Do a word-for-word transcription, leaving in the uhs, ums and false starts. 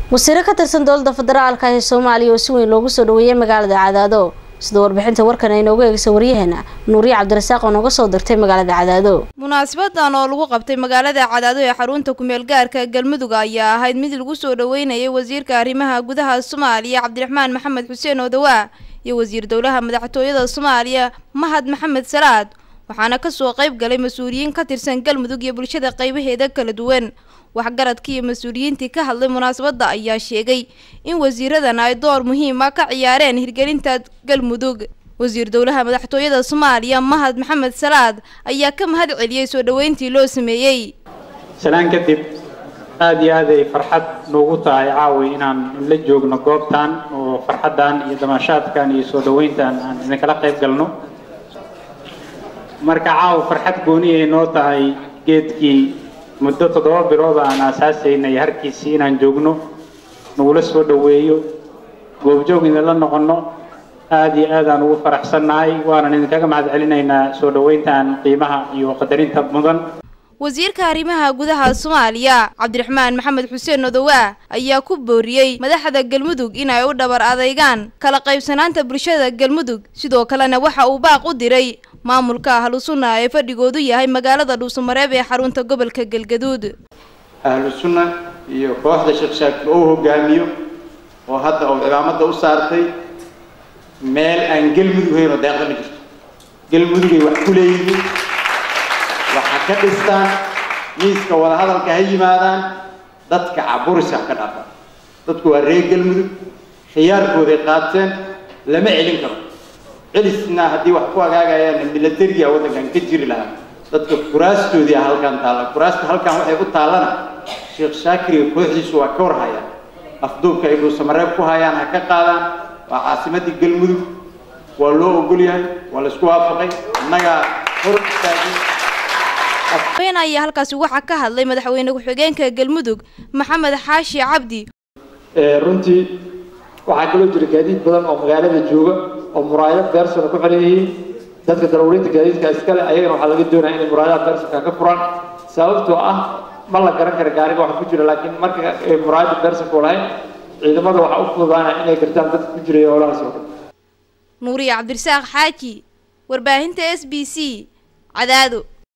wasiir ka tirsan dowladda federaalka ee Soomaaliya oo si weyn loogu soo dhaweeyay magaalada Cadaado sida warbixinta warkan ay nooga eegayso wariyahana Nuuriye Cabdirasaaq oo nooga soo dirtay magaalada Cadaado. Munaasabaddan oo lagu qabtay magaalada Cadaado ee xarunta ku meel gaarka Galmudug ayaa ahayd mid lagu soo dhaweynayay wasiirka arrimaha gudaha Soomaaliya Cabdiraxmaan Maxamed Xuseen Odawa iyo wasiir dowlaha madaxtooyada Soomaaliya Mahad Maxamed Salaad waxaana ka soo qayb galay mas'uuliyiin ka tirsan Galmudug iyo bulshada qaybaheeda kala duwan. waxgaradkii mas'uuliyiintii ka hadlay munaasabadda ayaa sheegay in wasiiradan ay door muhiim ah ka ciyaareen hirgelinta Galmudug. wasiir dowlaha madaxtooyada Soomaaliya Mahad Maxamed Salaad ayaa ka mahad celiyay soo dhaweyntii loo sameeyay. salaan kadib aad iyo aad ay farxad noogu tahay caawi inaan la joogno goobtan oo farxadan iyo damaashaadkan iyo soo dhaweyntan aan idin kala qayb galno. marka caawi farxad gooni ay noo tahay geedkii muddo toddoba bilood aan aasaasayna harkiisii inaan joogno nagula soo dhaweeyo goobjoogina la noqono aad iyo aad aan ugu faraxsanahay waana idinkaga mahad celinaynaa soo dhaweyntan qiimaha iyo qadarinta mudan. wasiirka arrimaha gudaha Soomaaliya Cabdiraxmaan Maxamed Xuseen Odawa ayaa ku booriyay madaxda Galmudug in ay u dhabar adeegaan kala qaybsanaanta bulshada Galmudug sidoo kalena waxa uu baaq u diray maamulka Ahlusunna ee fadhigoodu yahay magaalada Dhuusamareeb ee xarunta gobolka Galgaduud. Ahlusunna iyo kooxda Sheekh Shaakir oo hogaamiyo oo hadda oo ciidamada u saartay meel aan Galmudug hayno deeqda ma jirto. Galmudug ay wax ku leeyihiin waxa ka dhistaan miiska wada hadalka ay yimaadaan dadka caburisa ka dhafa dadku waa reer Galmudug khiyaarkooda qaateen lama celin karo. celisna hadii wax ku agaagayaan militariga wadankan ka jiri lahaa dadka kuraastoodii halkan taala kuraasta halkan waxay u taalana Sheekh Shaakir kooxdiisu waa ka warhaya afduubka ay Dhuusamareeb ku hayaan ha ka qaadaan waa caasimadii Galmudug waa loo ogol yahay waa la isku waafaqay annaga hor istaagay. Afayeen ayaa halkaas waxa ka hadlay madaxweyne ku-xigeenka Galmudug Maxamed Xaashi Cabdi. ee runtii waxa kale jira gaadiid badan oo magaalada jooga oo muraayad beersan ku xiriyay dadka darawaliinta gaadiidka iskale ayagana waxa laga doonayaa in muraayad beersan ka furan sababtoo ah ma la garan karo gaariga waxa ku jira laakiin marka muraayad beersan ku lahayn ciidamada waxa u fududaanaa inay gartaan dadka ku jira howlahaas oo dhan. Nuuriye Cabdirasaaq Xaaji warbaahinta S B C Cadaado.